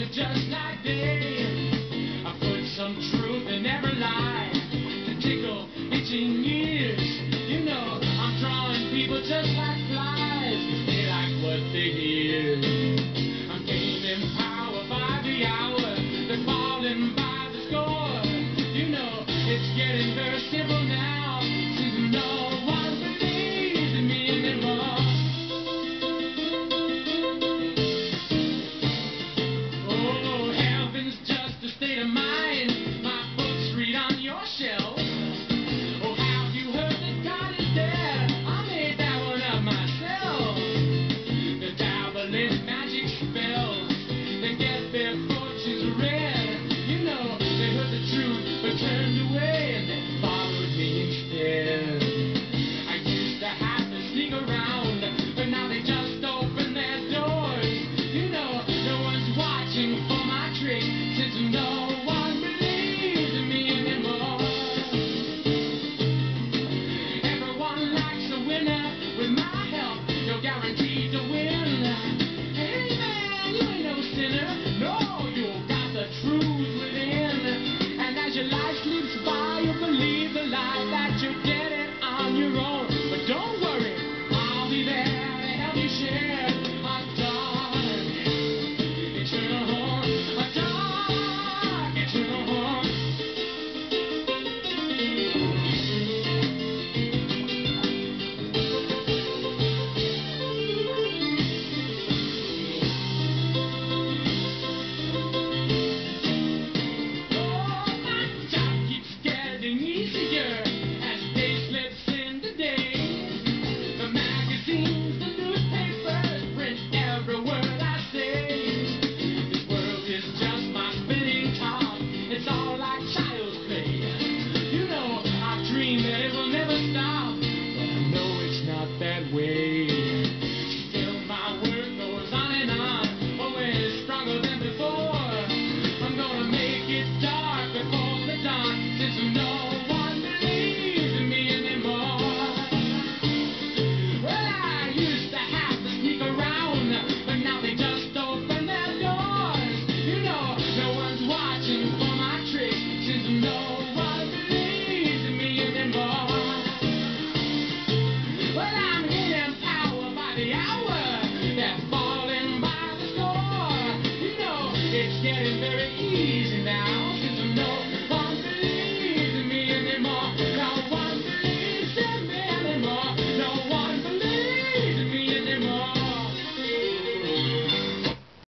just like day. I put some truth in every lie to tickle itching ears. You know, I'm drawing people just like flies. They like what they hear. I'm gaining power by the hour. They're falling by the score. You know, it's getting very simple now, since no one believes in me anymore. Oh, heaven's just a state of mind. My books read on your shelf. Oh, have you heard that God is there? I made that one up myself. The dabbling magic spells, they get their fortunes read. You know, they heard the truth but turned away and they followed me instead. I used to have to sneak around, but now they just open their doors. You know, no one's watching for my trick, since no one believes in me anymore. Everyone likes a winner. With my help, you're guaranteed to win. Hey man, you ain't no sinner. No, you got the truth within. And as your life slips by, you believe the lie that you get it on your own. But don't worry, I'll be there to help you share a dark, eternal home. A dark, eternal home. Oh, my job keeps getting easier as day slips into day. The magazines, the newspapers print every word I say. This world is just my spinning top. It's all like child's play. You know, I dream that it will never stop, but I know it's not that way. Still, my work goes on and on, always stronger than before. I'm gonna make it dark before the dawn, since no one believes in me anymore. Well, I used to have to sneak around, but now they just open their doors. You know, no one's watching for my tricks, since no one believes in me anymore. Well, I'm gaining power by the hour. They're falling by the score. You know, it's getting very easy now.